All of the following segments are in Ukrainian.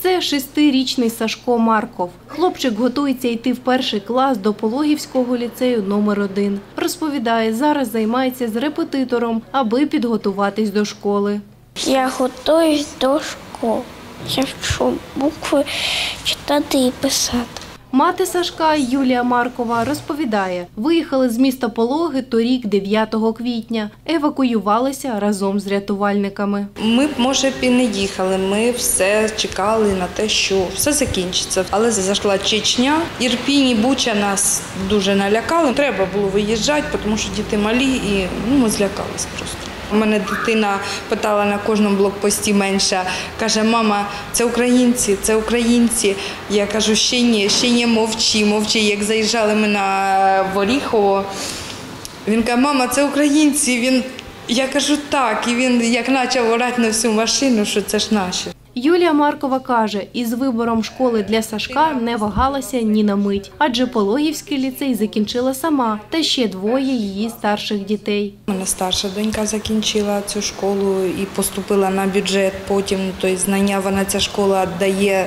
Це 6-річний Сашко Марков. Хлопчик готується йти в 1-й клас до Пологівського ліцею номер 1. Розповідає, зараз займається з репетитором, аби підготуватись до школи. Я готуюсь до школи. Я вчу букви читати і писати. Мати Сашка Юлія Маркова розповідає, виїхали з міста Пологи торік 9 квітня. Евакуювалися разом з рятувальниками. Ми б, може, б і не їхали, ми все чекали на те, що все закінчиться. Але зайшла Чечня, Ірпінь і Буча нас дуже налякали. Треба було виїжджати, тому що діти малі і ми злякалися просто. У мене дитина питала на кожному блокпості менша, каже, мама, це українці, це українці. Я кажу, ще ні, мовчи, мовчи. Як заїжджали ми на Оріхово, він каже, мама, це українці. Я кажу, так, і він як почав орати на всю машину, що це ж наші. Юлія Маркова каже, із вибором школи для Сашка не вагалася ні на мить, адже Пологівський ліцей закінчила сама та ще 2 її старших дітей. У мене старша донька закінчила цю школу і поступила на бюджет, потім знання вона ця школа дає,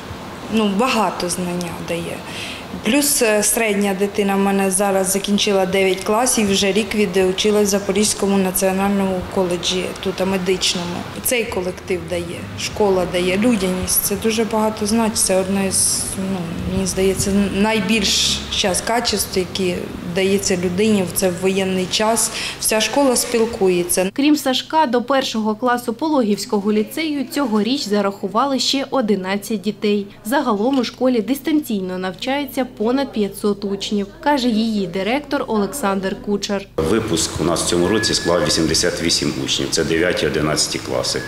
багато знання дає. Плюс середня дитина в мене зараз закінчила 9 класів, вже рік відучилась в Запорізькому національному коледжі, тут медичному. Цей колектив дає, школа дає, людяність. Це дуже багато значить. Це одне з, мені здається, найбільш зараз качеств, які дається людині в це воєнний час. Вся школа спілкується. Крім Сашка, до 1-го класу Пологівського ліцею цьогоріч зарахували ще 11 дітей. Загалом у школі дистанційно навчається понад 500 учнів, каже її директор Олександр Кучер. Випуск у нас в цьому році склав 88 учнів, це 9-11 класи,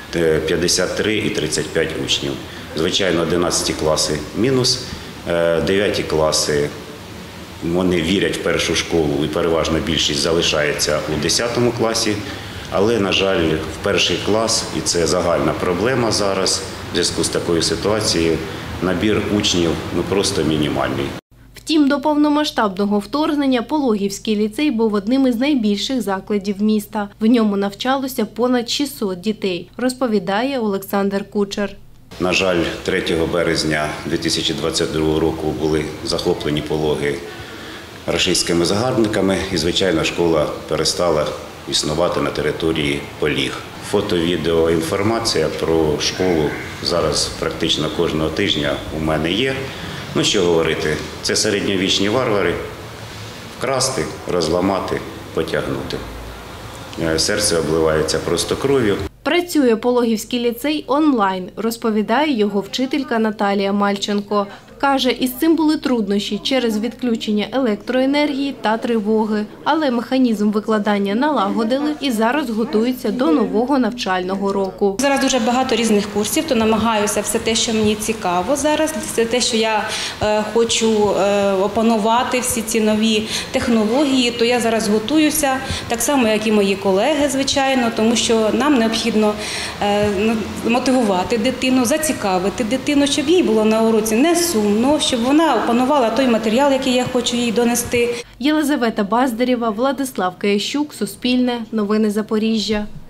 53 і 35 учнів. Звичайно, 11 класи мінус, 9 класи вони вірять в першу школу і переважна більшість залишається у 10 класі, але, на жаль, в 1-й клас, і це загальна проблема зараз, в зв'язку з такою ситуацією, набір учнів просто мінімальний. Втім, до повномасштабного вторгнення Пологівський ліцей був одним із найбільших закладів міста. В ньому навчалося понад 600 дітей, розповідає Олександр Кучер. На жаль, 3 березня 2022 року були захоплені Пологи рашистськими загарбниками і, звичайно, школа перестала існувати на території Поліг. Фото-відеоінформація про школу зараз практично кожного тижня у мене є. Що говорити, це середньовічні варвари – вкрасти, розламати, потягнути. Серце обливається просто кров'ю. Працює Пологівський ліцей онлайн, розповідає його вчителька Наталія Мальченко. Каже, із цим були труднощі через відключення електроенергії та тривоги. Але механізм викладання налагодили і зараз готуються до нового навчального року. Зараз дуже багато різних курсів, то намагаюся все те, що мені цікаво зараз, все те, що я хочу опанувати, всі ці нові технології, то я зараз готуюся, так само, як і мої колеги, звичайно, тому що нам необхідно мотивувати дитину, зацікавити дитину, щоб їй було на уроці не сумно, щоб вона опанувала той матеріал, який я хочу їй донести. Єлизавета Баздарєва, Владислав Киящук, Суспільне, Новини Запоріжжя.